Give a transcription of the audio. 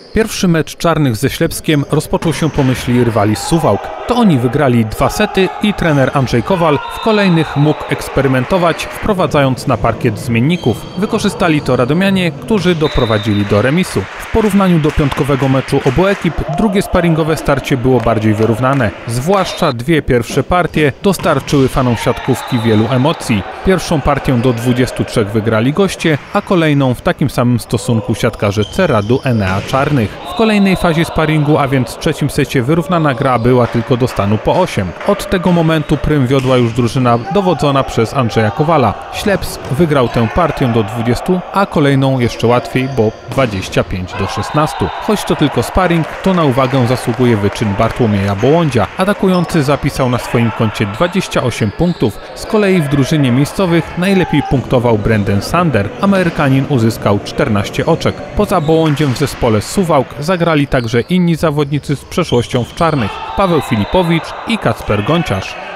Pierwszy mecz czarnych ze Ślepskiem rozpoczął się po myśli rywali z Suwałk. To oni wygrali 2 sety i trener Andrzej Kowal w kolejnych mógł eksperymentować, wprowadzając na parkiet zmienników. Wykorzystali to radomianie, którzy doprowadzili do remisu. W porównaniu do piątkowego meczu obu ekip, drugie sparingowe starcie było bardziej wyrównane. Zwłaszcza 2 pierwsze partie dostarczyły fanom siatkówki wielu emocji. Pierwszą partię do 23 wygrali goście, a kolejną w takim samym stosunku siatkarze Ceradu Enea Czarnych. W kolejnej fazie sparingu, a więc w trzecim secie, wyrównana gra była tylko do stanu po 8. Od tego momentu prym wiodła już drużyna dowodzona przez Andrzeja Kowala. Ślepsk wygrał tę partię do 20, a kolejną jeszcze łatwiej, bo 25-16. Choć to tylko sparing, to na uwagę zasługuje wyczyn Bartłomieja Bołądzia. Atakujący zapisał na swoim koncie 28 punktów. Z kolei w drużynie miejscowych najlepiej punktował Brandon Sander. Amerykanin uzyskał 14 oczek. Poza Bołądziem w zespole Suwałk zagrali także inni zawodnicy z przeszłością w czarnych: Paweł Filipowicz i Kacper Gonciarz.